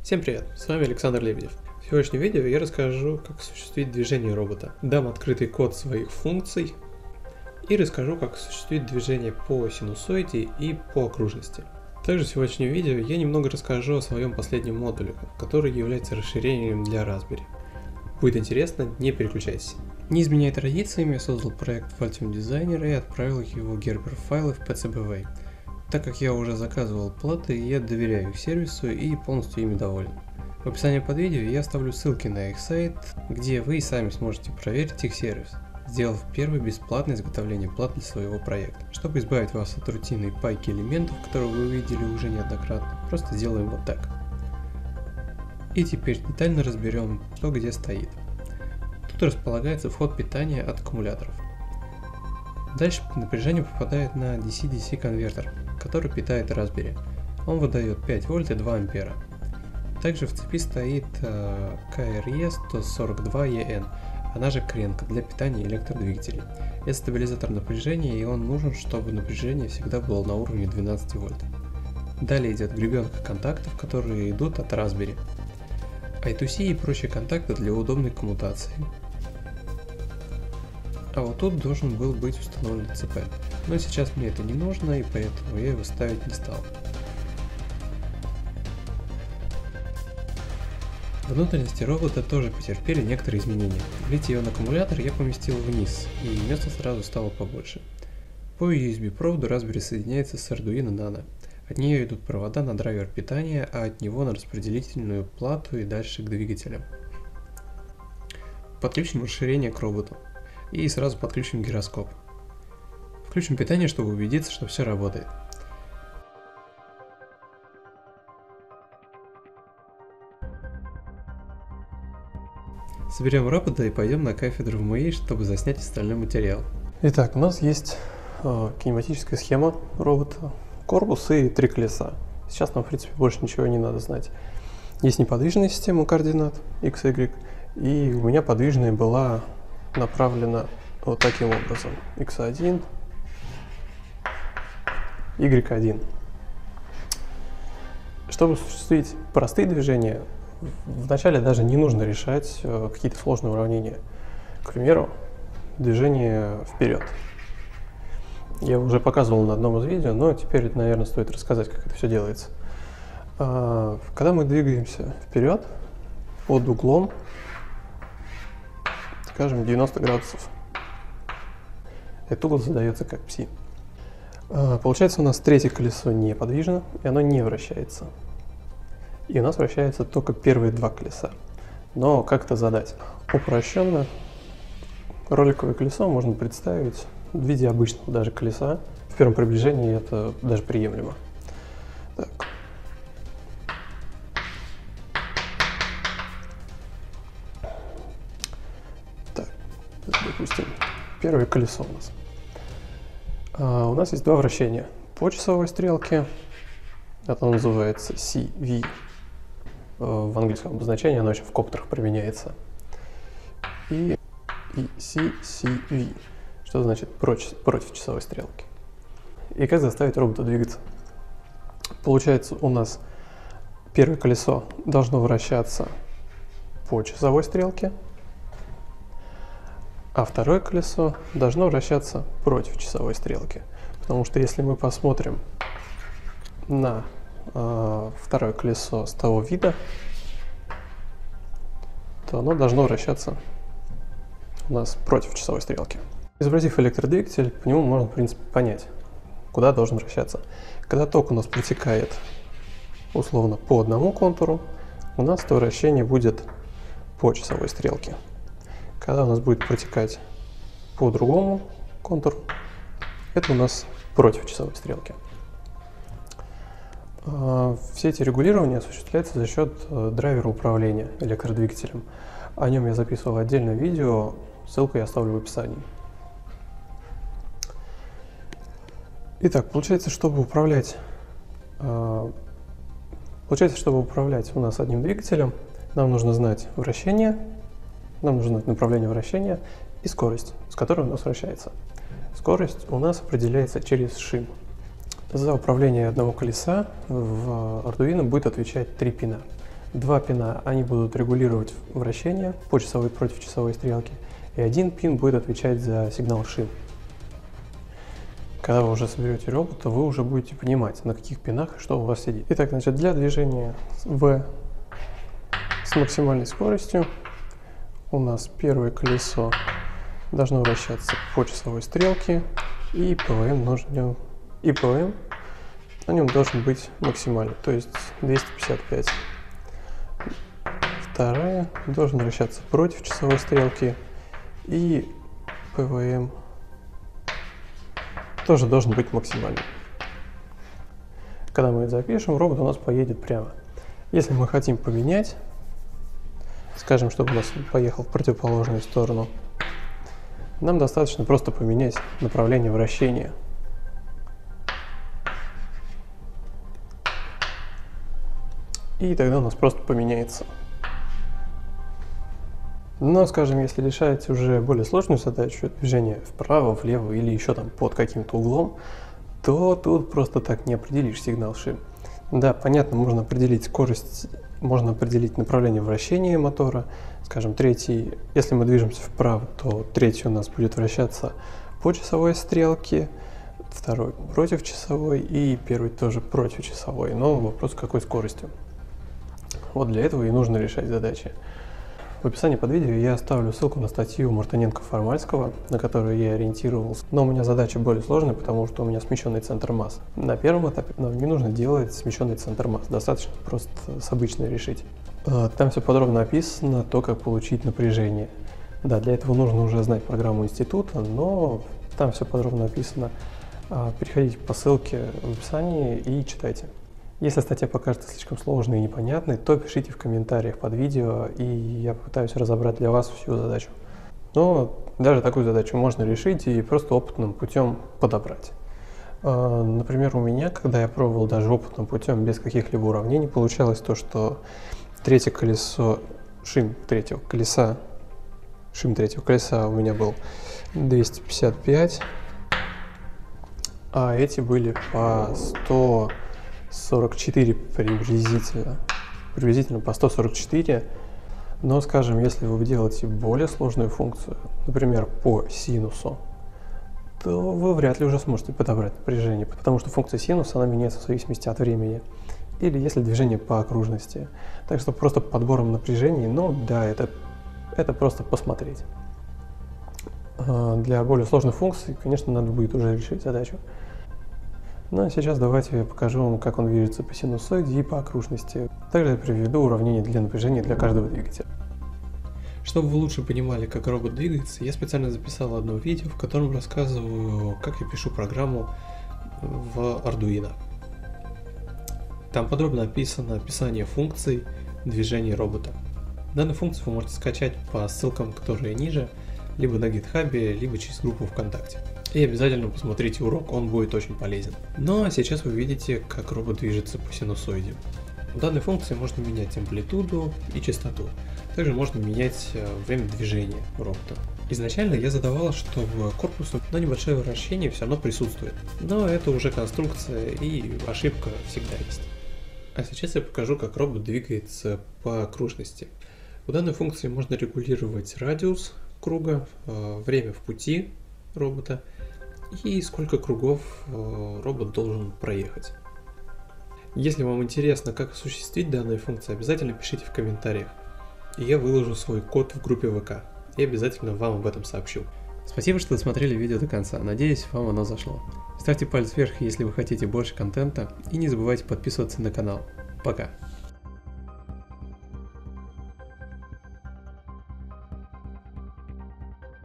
Всем привет, с вами Александр Лебедев. В сегодняшнем видео я расскажу, как осуществить движение робота, дам открытый код своих функций и расскажу, как осуществить движение по синусоиде и по окружности. Также в сегодняшнем видео я немного расскажу о своем последнем модуле, который является расширением для Raspberry. Будет интересно, не переключайтесь. Не изменяя традициям, я создал проект в Altium Designer и отправил его Gerber файлы в PCBWay. Так как я уже заказывал платы, я доверяю их сервису и полностью ими доволен. В описании под видео я оставлю ссылки на их сайт, где вы сами сможете проверить их сервис, сделав первое бесплатное изготовление плат для своего проекта. Чтобы избавить вас от рутинной пайки элементов, которую вы видели уже неоднократно, просто сделаем вот так. И теперь детально разберем, что где стоит. Тут располагается вход питания от аккумуляторов. Дальше напряжение попадает на DC-DC конвертер, который питает Raspberry. Он выдает 5 вольт и 2 ампера. Также в цепи стоит KRE142EN, она же кренка для питания электродвигателей. Это стабилизатор напряжения, и он нужен, чтобы напряжение всегда было на уровне 12 вольт. Далее идет гребенка контактов, которые идут от Raspberry. I2C и прочие контакты для удобной коммутации. А вот тут должен был быть установлен ЦП, но сейчас мне это не нужно, и поэтому я его ставить не стал. Внутренности робота тоже потерпели некоторые изменения. Литий-ион аккумулятор я поместил вниз, и места сразу стало побольше. По USB проводу Raspberry соединяется с Arduino Nano. От нее идут провода на драйвер питания, а от него на распределительную плату и дальше к двигателям. Подключим расширение к роботу. И сразу подключим гироскоп. Включим питание, чтобы убедиться, что все работает. Соберем робота и пойдем на кафедру в МАИ, чтобы заснять остальной материал. Итак, у нас есть кинематическая схема робота, корпус и 3 колеса. Сейчас нам, в принципе, больше ничего не надо знать. Есть неподвижная система координат x, y, и у меня подвижная была направлена вот таким образом: x1, y1. Чтобы осуществить простые движения, вначале даже не нужно решать какие-то сложные уравнения. К примеру, движение вперед. Я уже показывал на одном из видео, но теперь, наверное, стоит рассказать, как это все делается. Когда мы двигаемся вперед под углом, скажем, 90 градусов, этот угол задается как пси. Получается, у нас третье колесо неподвижно, и оно не вращается. И у нас вращаются только первые 2 колеса. Но как это задать? Упрощенно роликовое колесо можно представить в виде обычного даже колеса. В первом приближении это даже приемлемо. Так. Допустим, первое колесо у нас. У нас есть 2 вращения по часовой стрелке. Это называется CV. В английском обозначении оно еще в коптерах применяется. И CCV, что значит против часовой стрелки. И как заставить робота двигаться? Получается, у нас первое колесо должно вращаться по часовой стрелке, а второе колесо должно вращаться против часовой стрелки. Потому что если мы посмотрим на второе колесо с того вида, то оно должно вращаться у нас против часовой стрелки. Изобразив электродвигатель, по нему можно, в принципе, понять, куда должен вращаться. Когда ток у нас протекает условно по одному контуру, у нас то вращение будет по часовой стрелке. Когда у нас будет протекать по другому контуру, это у нас против часовой стрелки. Все эти регулирования осуществляются за счет драйвера управления электродвигателем. О нем я записывал отдельное видео, ссылку я оставлю в описании. Итак, получается, чтобы управлять у нас одним двигателем, нам нужно знать вращение, нам нужно знать направление вращения и скорость, с которой у нас вращается. Скорость у нас определяется через шим. За управление одного колеса в Arduino будет отвечать 3 пина. Два пина, они будут регулировать вращение по часовой и против часовой стрелки, и один пин будет отвечать за сигнал шин. Когда вы уже соберете робота, вы уже будете понимать, на каких пинах и что у вас сидит. Итак, значит, для движения V с максимальной скоростью у нас первое колесо должно вращаться по часовой стрелке, и ПВМ на нем должен быть максимальный, то есть 255. Вторая должен вращаться против часовой стрелки, и ПВМ тоже должен быть максимальным. Когда мы это запишем, робот у нас поедет прямо. Если мы хотим поменять, скажем, чтобы у нас поехал в противоположную сторону, нам достаточно просто поменять направление вращения. И тогда у нас просто поменяется. Но, скажем, если решаете уже более сложную задачу, движение вправо, влево или еще там под каким-то углом, то тут просто так не определишь сигнал шин. Да, понятно, можно определить скорость, можно определить направление вращения мотора. Скажем, третий, если мы движемся вправо, то третий у нас будет вращаться по часовой стрелке, второй против часовой и первый тоже против часовой. Но вопрос, какой скоростью. Вот для этого и нужно решать задачи. В описании под видео я оставлю ссылку на статью Мартыненко-Формальского, на которую я ориентировался. Но у меня задача более сложная, потому что у меня смещенный центр масс. На первом этапе нам не нужно делать смещенный центр масс, достаточно просто с обычной решить. Там все подробно описано, то, как получить напряжение. Да, для этого нужно уже знать программу института, но там все подробно описано. Переходите по ссылке в описании и читайте. Если статья покажется слишком сложной и непонятной, то пишите в комментариях под видео, и я попытаюсь разобрать для вас всю задачу. Но даже такую задачу можно решить и просто опытным путем подобрать. Например, у меня, когда я пробовал даже опытным путем, без каких-либо уравнений, получалось то, что третье колесо, шин третьего колеса у меня был 255, а эти были по 144 приблизительно по 144, но, скажем, если вы делаете более сложную функцию, например, по синусу, то вы вряд ли уже сможете подобрать напряжение, потому что функция синуса, она меняется в зависимости от времени, или если движение по окружности. Так что просто подбором напряжений, ну да, это просто посмотреть. Для более сложных функций, конечно, надо будет уже решить задачу. Ну а сейчас давайте я покажу вам, как он движется по синусоиде и по окружности. Также я приведу уравнение для напряжения для каждого двигателя. Чтобы вы лучше понимали, как робот двигается, я специально записал одно видео, в котором рассказываю, как я пишу программу в Arduino. Там подробно описано описание функций движения робота. Данную функцию вы можете скачать по ссылкам, которые ниже, либо на GitHub, либо через группу ВКонтакте. И обязательно посмотрите урок, он будет очень полезен. Ну а сейчас вы видите, как робот движется по синусоиде. В данной функции можно менять амплитуду и частоту. Также можно менять время движения робота. Изначально я задавал, что в корпусу небольшое вращение все равно присутствует. Но это уже конструкция и ошибка всегда есть. А сейчас я покажу, как робот двигается по окружности. В данной функции можно регулировать радиус круга, время в пути робота и сколько кругов робот должен проехать. Если вам интересно, как осуществить данные функции, обязательно пишите в комментариях. И я выложу свой код в группе ВК. И обязательно вам об этом сообщу. Спасибо, что досмотрели видео до конца. Надеюсь, вам оно зашло. Ставьте палец вверх, если вы хотите больше контента. И не забывайте подписываться на канал. Пока!